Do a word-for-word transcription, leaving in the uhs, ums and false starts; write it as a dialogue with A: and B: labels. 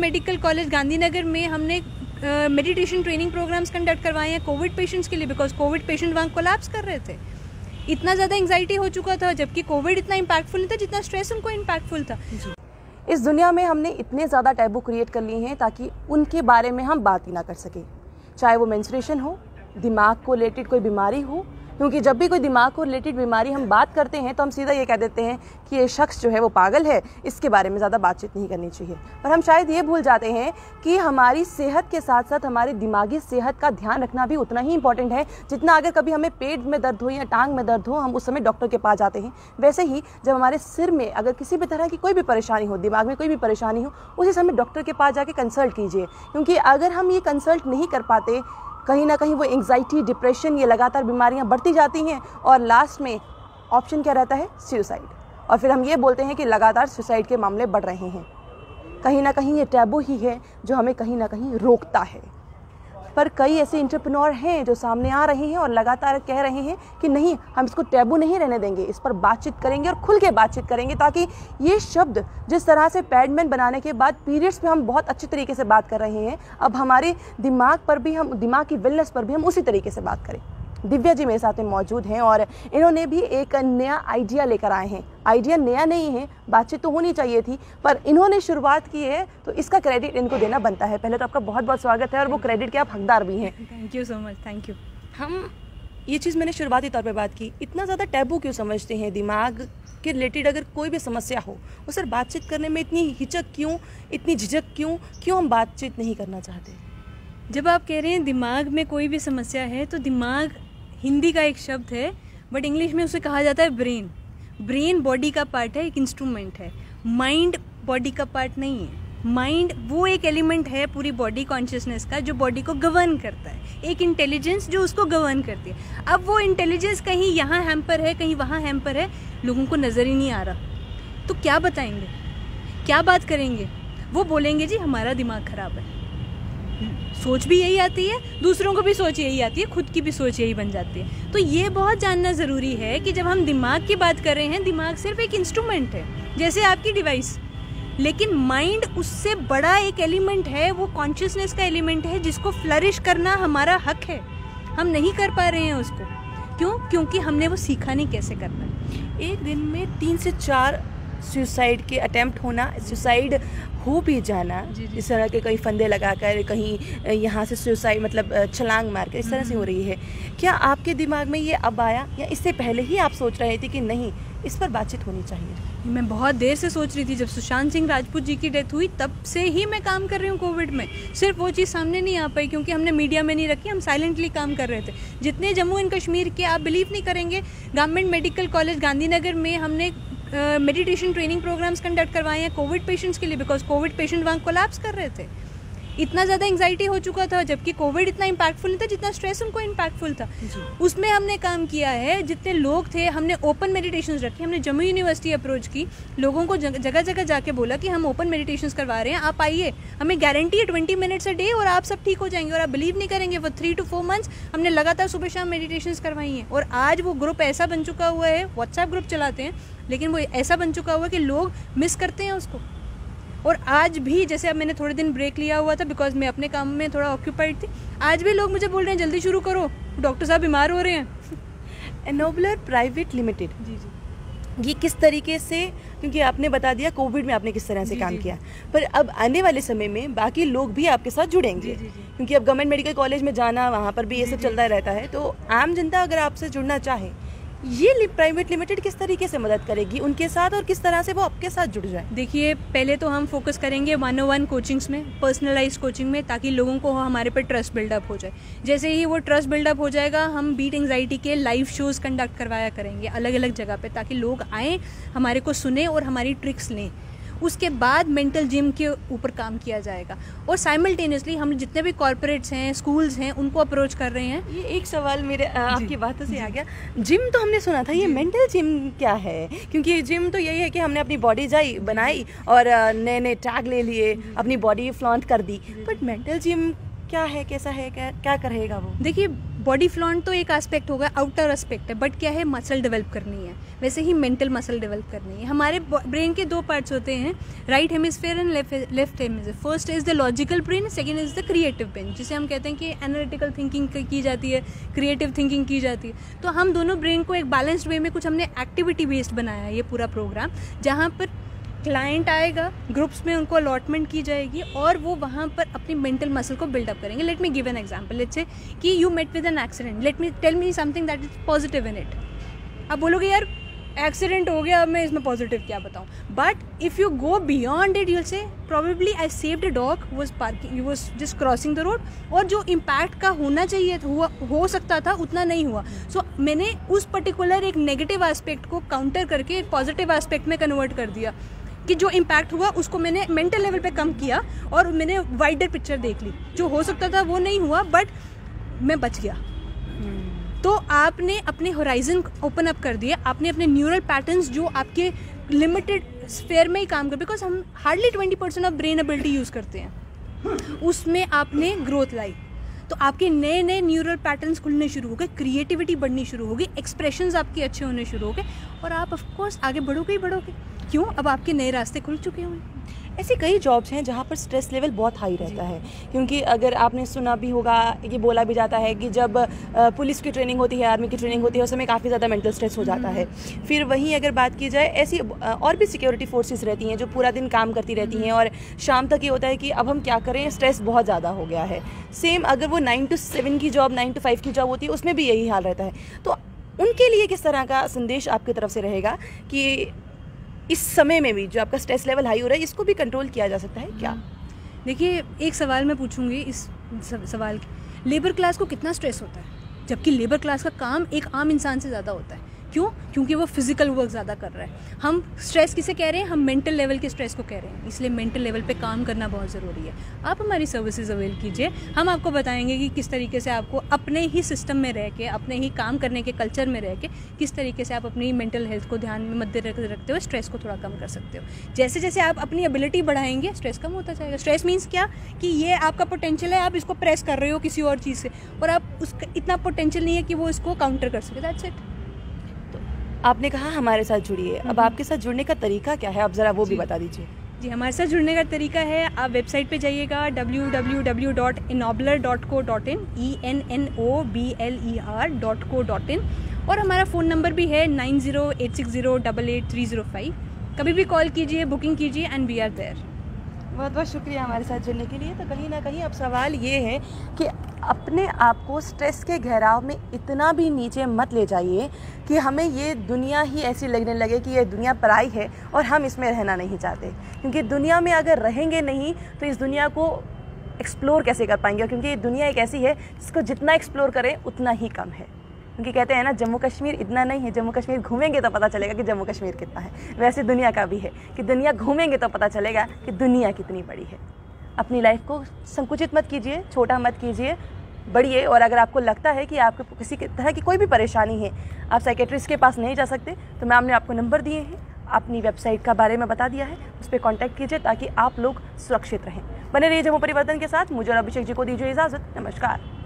A: Medical college Gandhinagar में हमने meditation training programmes conduct करवाए हैं कोविड पेशेंट्स के लिए, बिकॉज कोविड पेशेंट वहाँ कोलैप्स कर रहे थे। इतना ज़्यादा एंग्जाइटी हो चुका था, जबकि कोविड इतना इम्पैक्टफुल नहीं था जितना स्ट्रेस उनको इम्पैक्टफुल था।
B: इस दुनिया में हमने इतने ज़्यादा टैबू क्रिएट कर लिए हैं ताकि उनके बारे में हम बात ही ना कर सकें, चाहे वो मेंस्ट्रुएशन हो, दिमाग को रिलेटेड कोई बीमारी हो, क्योंकि जब भी कोई दिमाग को रिलेटेड बीमारी हम बात करते हैं तो हम सीधा ये कह देते हैं कि ये शख्स जो है वो पागल है, इसके बारे में ज़्यादा बातचीत नहीं करनी चाहिए। पर हम शायद ये भूल जाते हैं कि हमारी सेहत के साथ साथ हमारी दिमागी सेहत का ध्यान रखना भी उतना ही इंपॉर्टेंट है जितना अगर कभी हमें पेट में दर्द हो या टांग में दर्द हो हम उस समय डॉक्टर के पास जाते हैं, वैसे ही जब हमारे सिर में अगर किसी भी तरह की कोई भी परेशानी हो, दिमाग में कोई भी परेशानी हो, उसी समय डॉक्टर के पास जाके कंसल्ट कीजिए। क्योंकि अगर हम ये कंसल्ट नहीं कर पाते, कहीं ना कहीं वो एंग्जाइटी, डिप्रेशन, ये लगातार बीमारियां बढ़ती जाती हैं और लास्ट में ऑप्शन क्या रहता है? सुसाइड। और फिर हम ये बोलते हैं कि लगातार सुसाइड के मामले बढ़ रहे हैं। कहीं ना कहीं ये टैबू ही है जो हमें कहीं ना कहीं रोकता है। पर कई ऐसे एंटरप्रेन्योर हैं जो सामने आ रहे हैं और लगातार कह रहे हैं कि नहीं, हम इसको टैबू नहीं रहने देंगे, इस पर बातचीत करेंगे और खुल के बातचीत करेंगे, ताकि ये शब्द जिस तरह से पैडमैन बनाने के बाद पीरियड्स पे हम बहुत अच्छे तरीके से बात कर रहे हैं, अब हमारे दिमाग पर भी, हम दिमाग की वेलनेस पर भी हम उसी तरीके से बात करें। दिव्या जी मेरे साथ में मौजूद हैं और इन्होंने भी एक नया आइडिया लेकर आए हैं। आइडिया नया नहीं है, बातचीत तो होनी चाहिए थी, पर इन्होंने शुरुआत की है तो इसका क्रेडिट इनको देना बनता है। पहले तो आपका बहुत बहुत स्वागत है और वो क्रेडिट के आप हकदार भी हैं।
A: Thank you so much. Thank you.
B: हम ये चीज़ मैंने शुरुआती तौर पे बात की, इतना ज़्यादा टैबू क्यों समझते हैं? दिमाग के रिलेटेड अगर कोई भी समस्या हो उस पर बातचीत करने में इतनी हिचक क्यों, इतनी झिझक क्यों क्यों हम बातचीत नहीं करना चाहते?
A: जब आप कह रहे हैं दिमाग में कोई भी समस्या है, तो दिमाग हिंदी का एक शब्द है, बट इंग्लिश में उसे कहा जाता है ब्रेन। ब्रेन बॉडी का पार्ट है, एक इंस्ट्रूमेंट है। माइंड बॉडी का पार्ट नहीं है। माइंड वो एक एलिमेंट है पूरी बॉडी कॉन्शियसनेस का जो बॉडी को गवर्न करता है, एक इंटेलिजेंस जो उसको गवर्न करती है। अब वो इंटेलिजेंस कहीं यहाँ हैम्पर है, कहीं वहाँ हैम्पर है, लोगों को नज़र ही नहीं आ रहा। तो क्या बताएंगे, क्या बात करेंगे? वो बोलेंगे जी हमारा दिमाग खराब है। सोच भी यही आती है, दूसरों को भी सोच यही आती है, खुद की भी सोच यही बन जाती है। तो ये बहुत जानना ज़रूरी है कि जब हम दिमाग की बात कर रहे हैं, दिमाग सिर्फ एक इंस्ट्रूमेंट है, जैसे आपकी डिवाइस, लेकिन माइंड उससे बड़ा एक एलिमेंट है, वो कॉन्शियसनेस का एलिमेंट है जिसको फ्लरिश करना हमारा हक है। हम नहीं कर पा रहे हैं उसको। क्यों? क्योंकि हमने वो सीखा नहीं कैसे करना है।
B: एक दिन में तीन से चार सुसाइड के अटेम्प्ट होना, सुसाइड हो भी जाना, इस तरह के कई फंदे लगाकर, कहीं यहाँ से सुसाइड मतलब छलांग मारकर, इस तरह से हो रही है। क्या आपके दिमाग में ये अब आया या इससे पहले ही आप सोच रहे थे कि नहीं, इस पर बातचीत होनी चाहिए?
A: मैं बहुत देर से सोच रही थी। जब सुशांत सिंह राजपूत जी की डेथ हुई तब से ही मैं काम कर रही हूँ कोविड में। सिर्फ वो चीज़ सामने नहीं आ पाई क्योंकि हमने मीडिया में नहीं रखी, हम साइलेंटली काम कर रहे थे। जितने जम्मू एंड कश्मीर के, आप बिलीव नहीं करेंगे, गवर्नमेंट मेडिकल कॉलेज गांधीनगर में हमने मेडिटेशन ट्रेनिंग प्रोग्राम्स कंडक्ट करवाए हैं कोविड पेशेंट्स के लिए, बिकॉज कोविड पेशेंट वहाँ कोलैप्स कर रहे थे। इतना ज़्यादा एंग्जाइटी हो चुका था, जबकि कोविड इतना इम्पैक्टफुल नहीं था जितना स्ट्रेस उनको इम्पैक्टफुल था। उसमें हमने काम किया है। जितने लोग थे हमने ओपन मेडिटेशन रखे। हमने जम्मू यूनिवर्सिटी अप्रोच की, लोगों को जगह जगह जाके बोला कि हम ओपन मेडिटेशन करवा रहे हैं, आप आइए, हमें गारंटी है ट्वेंटी मिनट्स अ डे और आप सब ठीक हो जाएंगे। और आप बिलीव नहीं करेंगे, वो थ्री टू फोर मंथ्स हमने लगातार सुबह शाम मेडिटेशन करवाई हैं। और आज वो ग्रुप ऐसा बन चुका हुआ है, व्हाट्सएप ग्रुप चलाते हैं, लेकिन वो ऐसा बन चुका हुआ है कि लोग मिस करते हैं उसको। और आज भी, जैसे अब मैंने थोड़े दिन ब्रेक लिया हुआ था बिकॉज मैं अपने काम में थोड़ा ऑक्यूपाइड थी, आज भी लोग मुझे बोल रहे हैं जल्दी शुरू करो, डॉक्टर साहब बीमार हो रहे हैं।
B: एनोबलर प्राइवेट लिमिटेड,
A: जी जी,
B: ये किस तरीके से, क्योंकि आपने बता दिया कोविड में आपने किस तरह से काम किया, पर अब आने वाले समय में बाकी लोग भी आपके साथ जुड़ेंगे, जी जी जी। क्योंकि अब गवर्नमेंट मेडिकल कॉलेज में जाना, वहाँ पर भी ये सब चलता रहता है, तो आम जनता अगर आपसे जुड़ना चाहे, ये प्राइवेट लिमिटेड किस तरीके से मदद करेगी उनके साथ और किस तरह से वो आपके साथ जुड़ जाए?
A: देखिए, पहले तो हम फोकस करेंगे वन ओ वन कोचिंग्स में, पर्सनलाइज्ड कोचिंग में, ताकि लोगों को हमारे पे ट्रस्ट बिल्डअप हो जाए। जैसे ही वो ट्रस्ट बिल्डअप हो जाएगा, हम बीट एंग्जाइटी के लाइव शोज कंडक्ट करवाया करेंगे अलग अलग जगह पे, ताकि लोग आएँ, हमारे को सुने और हमारी ट्रिक्स लें। उसके बाद मेंटल जिम के ऊपर काम किया जाएगा और साइमल्टेनियसली हम जितने भी कॉर्पोरेट्स हैं, स्कूल्स हैं, उनको अप्रोच कर रहे हैं।
B: ये एक सवाल मेरे आपकी बातों से आ गया, जिम तो हमने सुना था, ये मेंटल जिम क्या है? क्योंकि जिम तो यही है कि हमने अपनी बॉडी जाई बनाई और नए नए टैग ले लिए, अपनी बॉडी फ्लॉन्ट कर दी, बट मेंटल जिम क्या है, कैसा है, क्या क्या करेगा वो?
A: देखिए, बॉडी फ्लॉन्ट तो एक एस्पेक्ट होगा, आउटर एस्पेक्ट है, बट क्या है, मसल डेवलप करनी है, वैसे ही मेंटल मसल डेवलप करनी है। हमारे ब्रेन के दो पार्ट्स होते हैं, right hemisphere and left hemisphere. First is the logical brain, second is the creative brain, जिसे हम कहते हैं कि एनालिटिकल थिंकिंग की जाती है, क्रिएटिव थिंकिंग की जाती है। तो हम दोनों ब्रेन को एक बैलेंस्ड वे में कुछ हमने एक्टिविटी बेस्ड बनाया है ये पूरा प्रोग्राम, जहाँ पर क्लाइंट आएगा, ग्रुप्स में उनको अलॉटमेंट की जाएगी और वो वहाँ पर अपनी मेंटल मसल को बिल्डअप करेंगे। Let me give an example, let's say कि you met with an accident, let me tell me something that is positive in it. अब बोलोगे यार एक्सीडेंट हो गया, अब मैं इसमें पॉजिटिव क्या बताऊँ, but if you go beyond it, you'll say probably I saved a dog was parking was just crossing the road, और जो इम्पैक्ट का होना चाहिए हुआ हो सकता था उतना नहीं हुआ। सो so, मैंने उस पर्टिकुलर एक नेगेटिव एस्पेक्ट को काउंटर करके एक पॉजिटिव एस्पेक्ट में कन्वर्ट कर दिया, कि जो इम्पैक्ट हुआ उसको मैंने मेंटल लेवल पे कम किया और मैंने वाइडर पिक्चर देख ली, जो हो सकता था वो नहीं हुआ बट मैं बच गया। hmm. तो आपने अपने होराइजन ओपन अप कर दिए, आपने अपने न्यूरल पैटर्न्स जो आपके लिमिटेड स्फेयर में ही काम कर, बिकॉज हम hardly twenty percent of brain ability use करते हैं, उसमें आपने ग्रोथ लाई, तो आपके नए नए न्यूरल पैटर्न्स खुलने शुरू हो गए, क्रिएटिविटी बढ़नी शुरू हो गई, एक्सप्रेशंस आपके अच्छे होने शुरू हो गए और आप ऑफकोर्स आगे बढ़ोगे ही बढ़ोगे। क्यों? अब आपके नए रास्ते खुल चुके होंगे।
B: ऐसी कई जॉब्स हैं जहाँ पर स्ट्रेस लेवल बहुत हाई रहता है, क्योंकि अगर आपने सुना भी होगा, ये बोला भी जाता है कि जब पुलिस की ट्रेनिंग होती है, आर्मी की ट्रेनिंग होती है, उस समय काफ़ी ज़्यादा मेंटल स्ट्रेस हो जाता है। फिर वहीं अगर बात की जाए, ऐसी और भी सिक्योरिटी फोर्सेस रहती हैं जो पूरा दिन काम करती रहती हैं और शाम तक ये होता है कि अब हम क्या करें, स्ट्रेस बहुत ज़्यादा हो गया है। सेम अगर वो नाइन टू सेवन की जॉब, नाइन टू फाइव की जॉब होती है, उसमें भी यही हाल रहता है। तो उनके लिए किस तरह का संदेश आपकी तरफ से रहेगा कि इस समय में भी जो आपका स्ट्रेस लेवल हाई हो रहा है, इसको भी कंट्रोल किया जा सकता है क्या?
A: देखिए, एक सवाल मैं पूछूंगी इस सवाल के, लेबर क्लास को कितना स्ट्रेस होता है, जबकि लेबर क्लास का काम एक आम इंसान से ज़्यादा होता है। क्यों? क्योंकि वो फिजिकल वर्क ज़्यादा कर रहा है। हम स्ट्रेस किसे कह रहे हैं? हम मेंटल लेवल के स्ट्रेस को कह रहे हैं, इसलिए मेंटल लेवल पे काम करना बहुत ज़रूरी है। आप हमारी सर्विसेज अवेल कीजिए, हम आपको बताएंगे कि किस तरीके से आपको अपने ही सिस्टम में रह के, अपने ही काम करने के कल्चर में रह के, किस तरीके से आप अपनी मेंटल हेल्थ को ध्यान में मद्दे रखते हुए स्ट्रेस को थोड़ा कम कर सकते हो। जैसे जैसे आप अपनी एबिलिटी बढ़ाएंगे, स्ट्रेस कम होता जाएगा। स्ट्रेस मीन्स क्या कि ये आपका पोटेंशियल है, आप इसको प्रेस कर रहे हो किसी और चीज़ से, और आप उसका इतना पोटेंशियल नहीं है कि वो इसको काउंटर कर सके। That's it.
B: आपने कहा हमारे साथ जुड़िए, अब आपके साथ जुड़ने का तरीका क्या है, आप ज़रा वो भी बता दीजिए।
A: जी, हमारे साथ जुड़ने का तरीका है, आप वेबसाइट पे जाइएगा W W W dot ennobler dot co dot in, E N N O B L E R dot co dot in, और हमारा फ़ोन नंबर भी है nine zero eight six zero double eight three zero five. कभी भी call कीजिए, booking कीजिए, and we are there.
B: बहुत बहुत शुक्रिया हमारे साथ जुड़ने के लिए। तो कहीं ना कहीं अब सवाल ये है कि अपने आप को स्ट्रेस के घेराव में इतना भी नीचे मत ले जाइए कि हमें ये दुनिया ही ऐसी लगने लगे कि ये दुनिया पराई है और हम इसमें रहना नहीं चाहते। क्योंकि दुनिया में अगर रहेंगे नहीं तो इस दुनिया को एक्सप्लोर कैसे कर पाएंगे, क्योंकि ये दुनिया एक ऐसी है जिसको जितना एक्सप्लोर करें उतना ही कम है। क्योंकि कहते हैं ना, जम्मू कश्मीर इतना नहीं है, जम्मू कश्मीर घूमेंगे तो पता चलेगा कि जम्मू कश्मीर कितना है। वैसे दुनिया का भी है कि दुनिया घूमेंगे तो पता चलेगा कि दुनिया कितनी बड़ी है। अपनी लाइफ को संकुचित मत कीजिए, छोटा मत कीजिए, बढ़िए। और अगर आपको लगता है कि आपको किसी तरह की कोई भी परेशानी है, आप साइकेट्रिस्ट के पास नहीं जा सकते, तो मैम ने आपको नंबर दिए हैं, अपनी वेबसाइट का बारे में बता दिया है, उस पर कॉन्टैक्ट कीजिए ताकि आप लोग सुरक्षित रहें। बने रहिए जम्मू परिवर्तन के साथ। मुझे और अभिषेक जी को दीजिए इजाज़त। नमस्कार।